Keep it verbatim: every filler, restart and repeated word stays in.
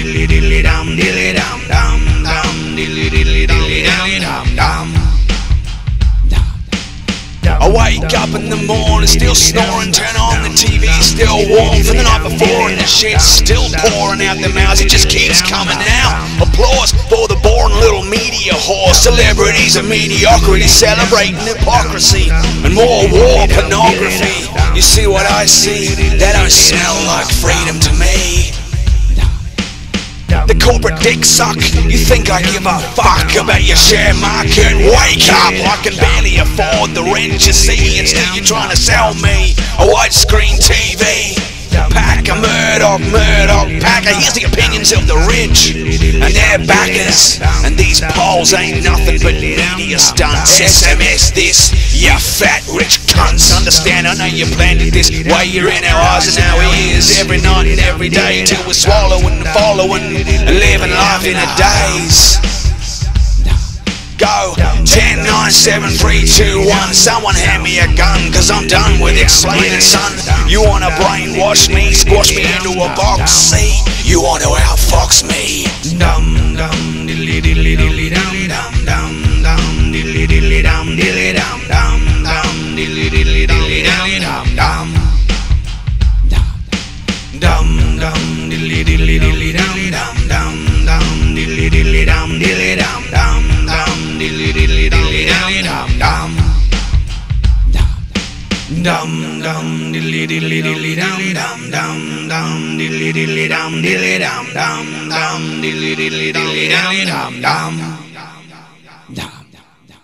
diddly diddly dum diddly dum dum dum diddly diddly diddly dum dum dum. I wake up in the morning, still snoring, turn on the T V, still warm from the night before, and the shit's still pouring out their mouths, it just keeps coming out. Applause for the boring little media whore, celebrities and mediocrity, celebrating hypocrisy, and more war pornography. You see what I see? That don't smell like freedom to me. The corporate dick suck, you think I give a fuck about your share market? Wake up, I can barely afford the rent you see, and still you're trying to sell me a widescreen T V. Pack a Murdoch, Murdoch packer, here's the opinions of the rich and their backers, and these polls ain't nothing but media stunts. S M S this, you fat rich cunts. Understand, I know you planned it this way, you're in our eyes and our ears every night and every day, till we're swallowing and following and living life in a daze. Go, ten, nine, seven, three, two, one. Someone hand me a gun, cause I'm done with explaining, son. You wanna brainwash me, squash me into a box, see? You wanna outfox me. Dum dum diddly diddly diddly dum dum dum dum diddly diddly dum diddly dum dum dum diddly diddly diddly dum dum dum dum dum diddly diddly diddly dum dum dum dum diddly diddly dum diddly dum dum dum diddly diddly diddly dum dum dum dum dum diddly diddly diddly dum dum dum dum diddly diddly dum diddly dum dum dum diddly diddly diddly dum dum dum.